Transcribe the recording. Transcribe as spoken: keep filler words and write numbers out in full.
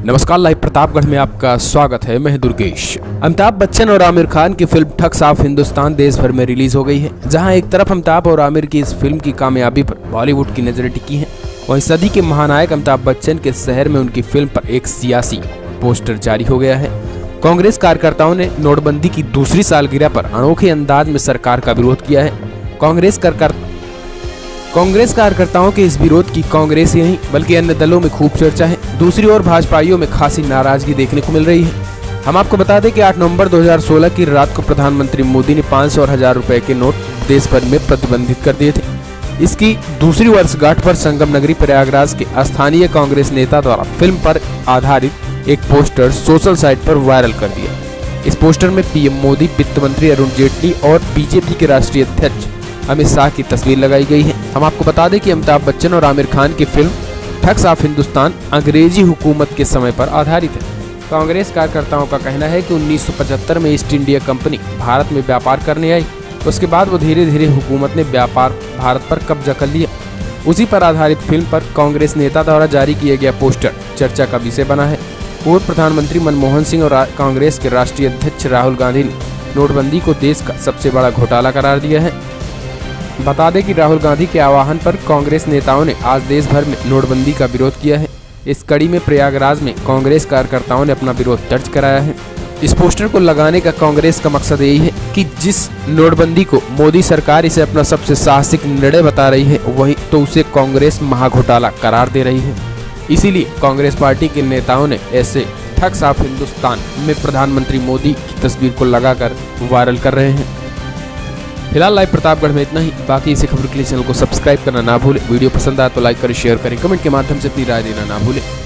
नमस्कार, लाइव प्रतापगढ़ में आपका स्वागत है। मैं दुर्गेश। अमिताभ बच्चन और आमिर खान की फिल्म ठग साफ हिंदुस्तान देश भर में रिलीज हो गई है। जहां एक तरफ अमिताभ और आमिर की इस फिल्म की कामयाबी पर बॉलीवुड की नजरें टिकी हैं, वहीं सदी के महानायक अमिताभ बच्चन के शहर में उनकी फिल्म पर एक सियासी पोस्टर जारी हो गया है। कांग्रेस कार्यकर्ताओं ने नोटबंदी की दूसरी सालगिरह पर अनोखे अंदाज में सरकार का विरोध किया है। कांग्रेस कार्यकर्ता कांग्रेस कार्यकर्ताओं के इस विरोध की कांग्रेस ही नहीं बल्कि अन्य दलों में खूब चर्चा है। दूसरी ओर भाजपाइयों में खासी नाराजगी देखने को मिल रही है। हम आपको बता दें कि आठ नवंबर दो हज़ार सोलह की रात को प्रधानमंत्री मोदी ने पाँच सौ और हजार रुपए के नोट देश भर में प्रतिबंधित कर दिए थे। इसकी दूसरी वर्षगांठ पर संगम नगरी प्रयागराज के स्थानीय कांग्रेस नेता द्वारा फिल्म पर आधारित एक पोस्टर सोशल साइट पर वायरल कर दिया। इस पोस्टर में पीएम मोदी, वित्त मंत्री अरुण जेटली और बीजेपी के राष्ट्रीय अध्यक्ष अमित शाह की तस्वीर लगाई गई है। हम आपको बता दें कि अमिताभ बच्चन और आमिर खान की फिल्म ठग साफ हिंदुस्तान अंग्रेजी हुकूमत के समय पर आधारित है। कांग्रेस कार्यकर्ताओं का कहना है कि उन्नीस सौ पचहत्तर में ईस्ट इंडिया कंपनी भारत में व्यापार करने आई। उसके बाद वो धीरे धीरे हुकूमत ने व्यापार भारत पर कब्जा कर लिया। उसी पर आधारित फिल्म पर कांग्रेस नेता द्वारा जारी किया गया पोस्टर चर्चा का विषय बना है। पूर्व प्रधानमंत्री मनमोहन सिंह और कांग्रेस के राष्ट्रीय अध्यक्ष राहुल गांधी ने नोटबंदी को देश का सबसे बड़ा घोटाला करार दिया है। बता दें कि राहुल गांधी के आह्वान पर कांग्रेस नेताओं ने आज देश भर में नोटबंदी का विरोध किया है। इस कड़ी में प्रयागराज में कांग्रेस कार्यकर्ताओं ने अपना विरोध दर्ज कराया है। इस पोस्टर को लगाने का कांग्रेस का मकसद यही है कि जिस नोटबंदी को मोदी सरकार इसे अपना सबसे साहसिक निर्णय बता रही है, वही तो उसे कांग्रेस महाघोटाला करार दे रही है। इसीलिए कांग्रेस पार्टी के नेताओं ने ऐसे ठग साफ हिंदुस्तान में प्रधानमंत्री मोदी की तस्वीर को लगाकर वायरल कर रहे हैं। फिलहाल लाइव प्रतापगढ़ में इतना ही। बाकी इसी खबर के लिए चैनल को सब्सक्राइब करना ना भूलें। वीडियो पसंद आए तो लाइक करें, शेयर करें, कमेंट के माध्यम से अपनी राय देना ना भूलें।